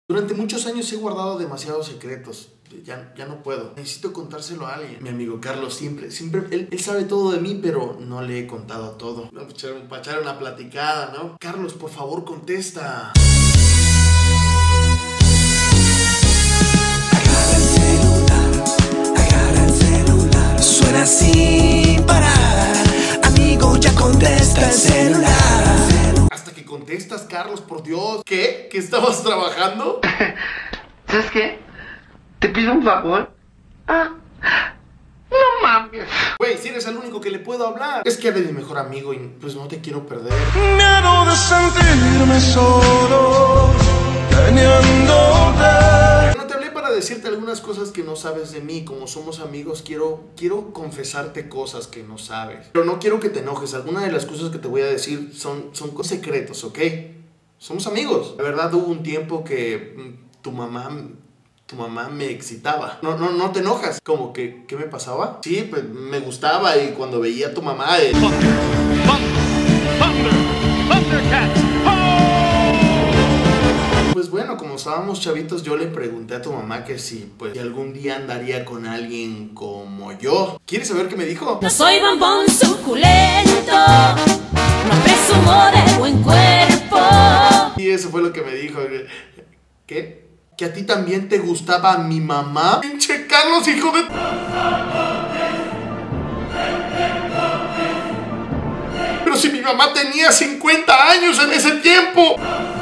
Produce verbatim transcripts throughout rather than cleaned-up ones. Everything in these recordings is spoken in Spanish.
Durante muchos años he guardado demasiados secretos. Ya, ya no puedo. Necesito contárselo a alguien. Mi amigo Carlos siempre, siempre, él, él sabe todo de mí, pero no le he contado todo. Para echar, para echar una platicada, ¿no? Carlos, por favor, contesta. Agarra el celular, agarra el celular. Suena así para, amigo, ya contesta el celular. Hasta que contestas, Carlos, por Dios. ¿Qué? ¿Que estabas trabajando? ¿Sabes qué? ¿Te pido un favor? Ah, no mames. Güey, si eres el único que le puedo hablar. Es que eres mi mejor amigo y pues no te quiero perder. Miedo de sentirme solo, teniéndote. No te hablé para decirte algunas cosas que no sabes de mí. Como somos amigos, quiero, quiero confesarte cosas que no sabes. Pero no quiero que te enojes. Algunas de las cosas que te voy a decir son, son secretos, ¿ok? Somos amigos. La verdad, hubo un tiempo que mm, tu mamá... Tu mamá me excitaba. No, no, no te enojas. Como que, ¿qué me pasaba? Sí, pues me gustaba y cuando veía a tu mamá... Eh... Thunder, Thunder, Thundercats. Oh! Pues bueno, como estábamos chavitos, yo le pregunté a tu mamá que si, pues, si algún día andaría con alguien como yo. ¿Quieres saber qué me dijo? No soy bombón suculento, no presumo de buen cuerpo. Y eso fue lo que me dijo. ¿Qué? ¿Que a ti también te gustaba mi mamá? ¡Pinche Carlos, hijo de...! Pero si mi mamá tenía cincuenta años en ese tiempo.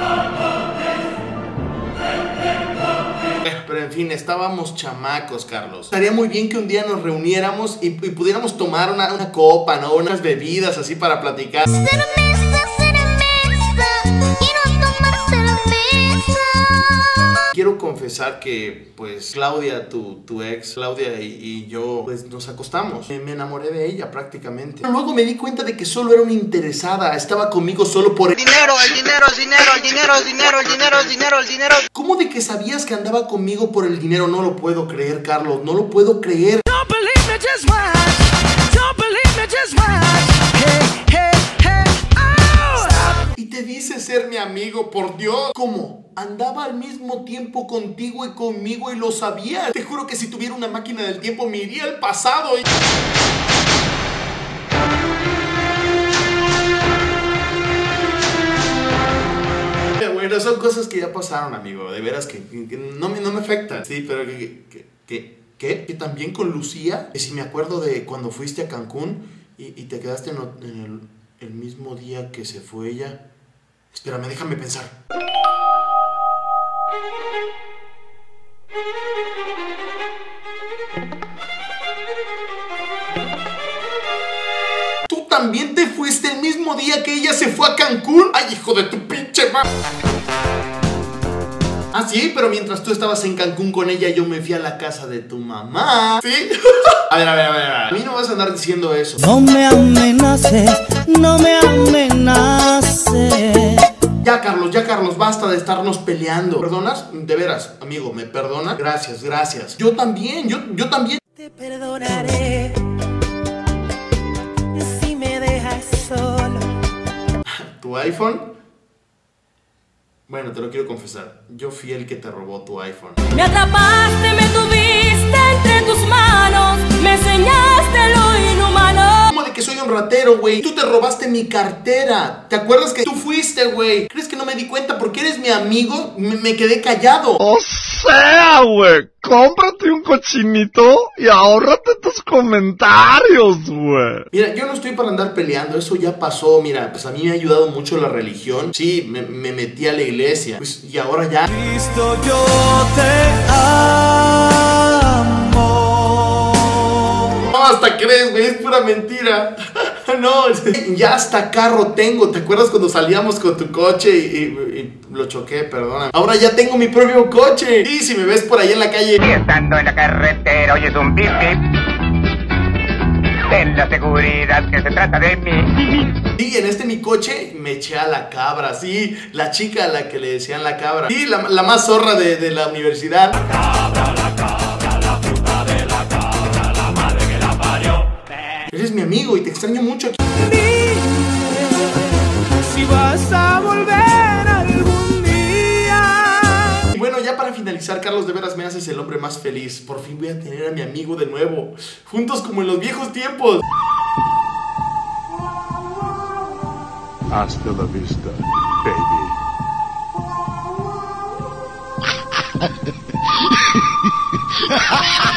Pero en fin, estábamos chamacos, Carlos. Estaría muy bien que un día nos reuniéramos y, y pudiéramos tomar una, una copa, ¿no? Unas bebidas así para platicar. Cerveza, cerveza, quiero tomar cerveza. Quiero confesar que, pues, Claudia, tu, tu ex, Claudia y, y yo, pues, nos acostamos. Me, me enamoré de ella prácticamente. Pero luego me di cuenta de que solo era una interesada. Estaba conmigo solo por el Dinero, el dinero, el dinero, el dinero, el dinero, el dinero, el dinero, el dinero. ¿Cómo de que sabías que andaba conmigo por el dinero? No lo puedo creer, Carlos. No lo puedo creer. Don't believe me, just watch. Don't believe me, just watch. Hey, hey, hey, oh. Y te dice ser mi amigo, por Dios. ¿Cómo? Andaba al mismo tiempo contigo y conmigo y lo sabías. Te juro que si tuviera una máquina del tiempo me iría al pasado y... Bueno, son cosas que ya pasaron, amigo. De veras que, que no, me, no me afectan. Sí, pero que... que, que ¿Qué? Que también con Lucía. Que si me acuerdo de cuando fuiste a Cancún y, y te quedaste en, en el, el mismo día que se fue ella. Espérame, déjame pensar. ¿Tú también te fuiste el mismo día que ella se fue a Cancún? ¡Ay, hijo de tu pinche madre! Ah, sí, pero mientras tú estabas en Cancún con ella, yo me fui a la casa de tu mamá. ¿Sí? A ver, a ver, a ver, a mí no vas a andar diciendo eso. No me amenaces, no me amenaces. Ya, Carlos, ya, Carlos, basta de estarnos peleando. ¿Perdonas? De veras, amigo, ¿me perdona? Gracias, gracias. Yo también, yo, yo también. Te perdonaré si me dejas solo. ¿Tu iPhone? Bueno, te lo quiero confesar. Yo fui el que te robó tu iPhone. Me atrapaste, me tuviste entre tus manos, me enseñaste lo inhumano. ¿Cómo de que soy un ratero, güey? Tú te robaste mi cartera. ¿Te acuerdas que tú fuiste, güey? ¿Crees que no me di cuenta? Porque eres mi amigo, me, me quedé callado. O sea, güey, cómprate un cochinito y ahórrate tus comentarios, güey. Mira, yo no estoy para andar peleando, eso ya pasó. Mira, pues a mí me ha ayudado mucho la religión. Sí, me, me metí a la iglesia. Pues, y ahora ya... Cristo, yo te amo. No, hasta crees, güey, es pura mentira. No, ya hasta carro tengo. ¿Te acuerdas cuando salíamos con tu coche y, y, y lo choqué? Perdona. Ahora ya tengo mi propio coche. Y si me ves por ahí en la calle... Y estando en la carretera oyes un pip pip, ten la seguridad que se trata de mí. Sí, en este mi coche me eché a la cabra. Sí, la chica a la que le decían la cabra. Sí, la, la más zorra de, de la universidad. La cabra, la cabra, la puta de la cabra, la madre que la parió. Eres mi amigo y te extraño mucho aquí. Dime si vas a volver algún día. Y bueno, ya para finalizar, Carlos, de veras me haces el hombre más feliz. Por fin voy a tener a mi amigo de nuevo, juntos como en los viejos tiempos. Hasta la vista, baby.